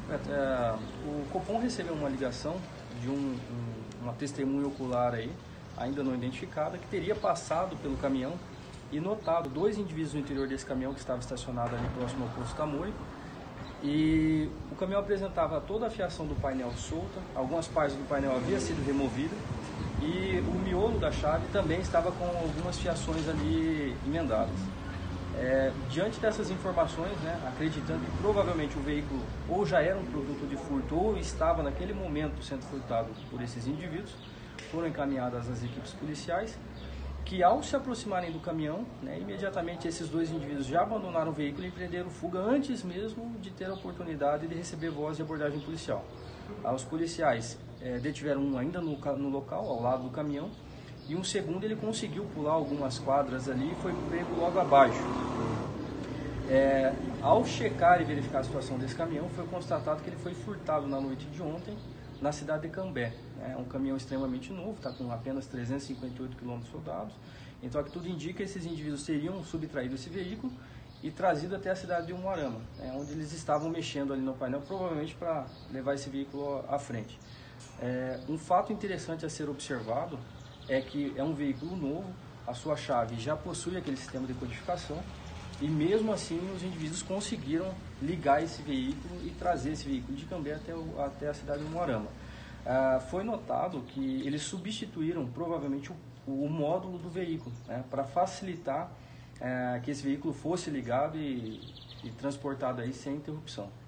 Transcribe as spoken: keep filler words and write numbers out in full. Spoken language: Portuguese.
É, o Copom recebeu uma ligação de um, um, uma testemunha ocular aí, ainda não identificada, que teria passado pelo caminhão e notado dois indivíduos no interior desse caminhão que estava estacionado ali próximo ao posto Tamoio. E o caminhão apresentava toda a fiação do painel solta, algumas partes do painel haviam sido removidas e o miolo da chave também estava com algumas fiações ali emendadas. É, diante dessas informações, né, acreditando que provavelmente o veículo ou já era um produto de furto ou estava naquele momento sendo furtado por esses indivíduos, foram encaminhadas as equipes policiais, que ao se aproximarem do caminhão, né, imediatamente esses dois indivíduos já abandonaram o veículo e empreenderam fuga antes mesmo de ter a oportunidade de receber voz de abordagem policial. Os policiais é, detiveram um ainda no, no local, ao lado do caminhão, e um segundo ele conseguiu pular algumas quadras ali e foi pego logo abaixo. É, ao checar e verificar a situação desse caminhão, foi constatado que ele foi furtado na noite de ontem na cidade de Cambé. É um caminhão extremamente novo, está com apenas trezentos e cinquenta e oito quilômetros rodados. Então, o que tudo indica, esses indivíduos teriam subtraído esse veículo e trazido até a cidade de Umuarama, né, onde eles estavam mexendo ali no painel, provavelmente para levar esse veículo à frente. É, um fato interessante a ser observado é que é um veículo novo, a sua chave já possui aquele sistema de codificação e mesmo assim os indivíduos conseguiram ligar esse veículo e trazer esse veículo de Cambé até, o, até a cidade de Umuarama. Ah, foi notado que eles substituíram provavelmente o, o módulo do veículo, né, para facilitar ah, que esse veículo fosse ligado e, e transportado aí sem interrupção.